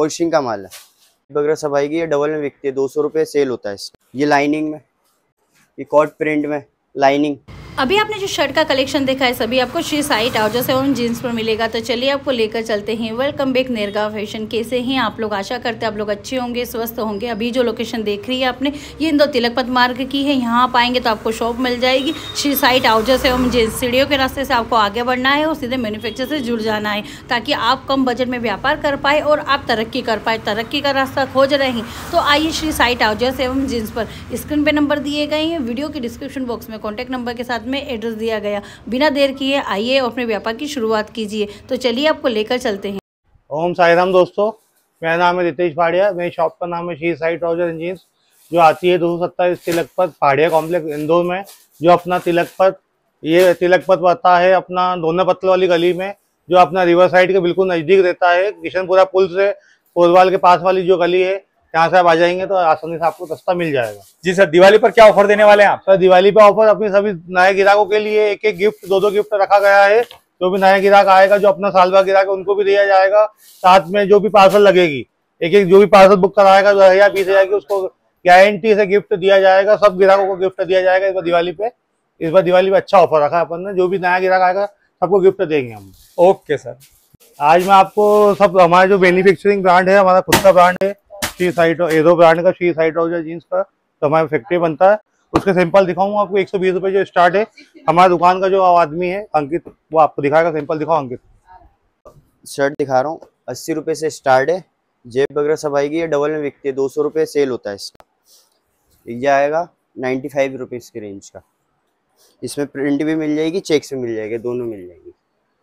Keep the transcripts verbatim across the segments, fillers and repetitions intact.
Washing का माल है वगैरह सब आएगी। ये डबल में बिकती है, दो सौ रुपये सेल होता है इसका। ये लाइनिंग में, ये कॉट प्रिंट में लाइनिंग। अभी आपने जो शर्ट का कलेक्शन देखा है सभी आपको श्री साई ट्राउजर्स एवं जीन्स पर मिलेगा। तो चलिए आपको लेकर चलते हैं। वेलकम बैक नेरगा फैशन। कैसे हैं आप लोग? आशा करते हैं आप लोग अच्छे होंगे, स्वस्थ होंगे। अभी जो लोकेशन देख रही है आपने, ये इंदौर तिलकपत मार्ग की है। यहाँ आप आएंगे तो आपको शॉप मिल जाएगी श्री साई ट्राउजर्स एवं जीन्स। सीढ़ियों के रास्ते से आपको आगे बढ़ना है और सीधे मैन्युफैक्चर से जुड़ जाना है, ताकि आप कम बजट में व्यापार कर पाए और आप तरक्की कर पाए। तरक्की का रास्ता खोज रहे हैं तो आइए श्री साई ट्राउजर्स एवं जीन्स पर। स्क्रीन पे नंबर दिए गए हैं, वीडियो के डिस्क्रिप्शन बॉक्स में कॉन्टैक्ट नंबर के साथ में एड्रेस दिया गया। बिना देर किए आइए और अपने व्यापार की शुरुआत कीजिए। तो चलिए आपको लेकर चलते हैं। ओम साई राम दोस्तों, मेरा नाम है रितेश पहाड़िया। मेरी शॉप का नाम है Shri Sai trouser and jeans, जो आती है दो सौ सत्ताईस तिलकपत पहाड़िया कॉम्प्लेक्स इंदौर में। जो अपना तिलकपत, ये तिलकपत पड़ता है अपना दोनों पत्तल वाली गली में, जो अपना रिवर साइड के बिल्कुल नजदीक रहता है। किशनपुरा पुल से कोतवाल के पास वाली जो गली है, यहाँ से आप आ जाएंगे तो आसानी से आपको रास्ता मिल जाएगा। जी सर, दिवाली पर क्या ऑफर देने वाले हैं आप? सर दिवाली पे ऑफर अपने सभी नए ग्राहकों के लिए एक एक गिफ्ट, दो दो गिफ्ट रखा गया है। जो भी नया ग्राहक आएगा, जो अपना साल भर ग्राहक है, उनको भी दिया जाएगा। साथ में जो भी पार्सल लगेगी, एक एक जो भी पार्सल बुक कराएगा, दो हजार बीस हजार की, उसको गारंटी से गिफ्ट दिया जाएगा। सब ग्राहकों को गिफ्ट दिया जाएगा इस बार दिवाली पे। इस बार दिवाली पे अच्छा ऑफर रखा है अपन ने। जो भी नया ग्राहक आएगा सबको गिफ्ट देंगे हम। Okay sir. आज मैं आपको सब हमारे जो मैन्युफैक्चरिंग ब्रांड है, हमारा खुद का ब्रांड है श्री साई एरो ब्रांड का, श्री साई ट्राउजर जीन्स का, तो हमारे फैक्ट्री बनता है। उसके सैंपल दिखाऊंगा आपको। एक सौ बीस रुपए जो स्टार्ट है। हमारी दुकान का जो आदमी है अंकित, वो आपको दिखाएगा। सैंपल दिखाओ अंकित। शर्ट दिखा रहा हूँ, अस्सी रुपये से स्टार्ट है। जेब वगैरह सब आएगी। ये डबल में बिकती है, दो सौ रुपये सेल होता है इसका। ये आएगा नाइन्टी फाइव रुपीज़ की रेंज का। इसमें प्रिंट भी मिल जाएगी, चेक्स भी मिल जाएगी, दोनों मिल जाएगी।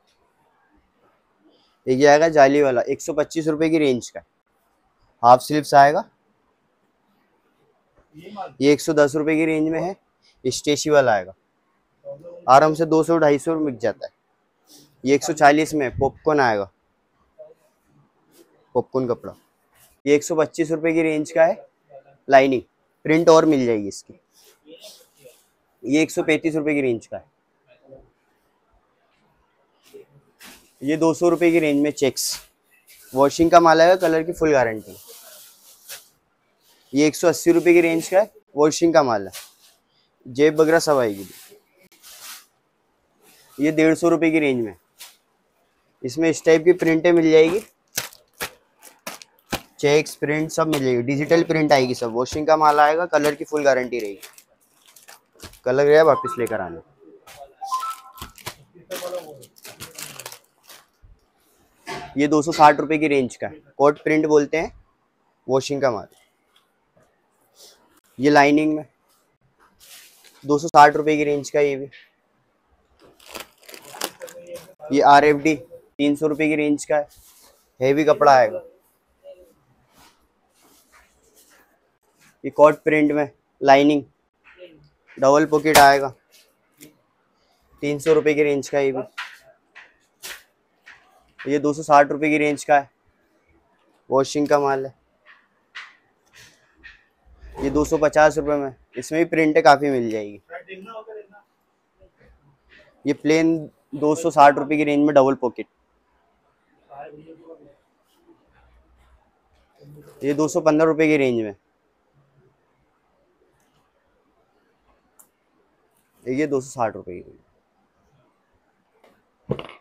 ये आएगा जाली वाला, एक सौ पच्चीस रुपये की रेंज का। हाफ स्लीव्स आएगा, ये एक सौ दस रुपये की रेंज में है। स्टेची वाला आएगा, आराम से दो सौ ढाई सौ मिल जाता है। ये एक सौ चालीस में पॉपकॉर्न आएगा, पॉपकॉर्न कपड़ा। ये एक सौ पच्चीस रुपये की रेंज का है। लाइनिंग प्रिंट और मिल जाएगी इसकी। ये एक सौ पैंतीस रुपये की रेंज का है। ये दो सौ रुपये की रेंज में चेक्स, वॉशिंग का माल आएगा, कलर की फुल गारंटी। ये एक सौ अस्सी रुपये की रेंज का है, वॉशिंग का माल है, जेब वगैरह सब आएगी। ये डेढ़ सौ रुपये की रेंज में। इसमें इस टाइप की प्रिंटें मिल जाएगी, चेक्स प्रिंट सब मिल जाएगी। डिजिटल प्रिंट आएगी सब। वॉशिंग का माल आएगा, कलर की फुल गारंटी रहेगी। कलर गया वापस लेकर आना। ये दो सौ साठ रुपये की रेंज का है, कोट प्रिंट बोलते हैं, वॉशिंग का माल। ये लाइनिंग में दो सौ साठ रुपये की रेंज का। ये भी, ये आर एफ डी तीन सौ रुपये की रेंज का है, हेवी कपड़ा आएगा। ये कॉट प्रिंट में लाइनिंग, डबल पॉकेट आएगा, तीन सौ रुपये की रेंज का। ये भी, ये दो सौ साठ रुपये की रेंज का है, वॉशिंग का माल है। ये दो सौ पचास रुपये में। इसमें भी प्रिंटें काफ़ी मिल जाएगी। ये प्लेन दो सौ साठ रुपये की रेंज में डबल पॉकेट। ये दो सौ पंद्रह रुपये की रेंज में। ये दो सौ साठ रुपये की रेंज।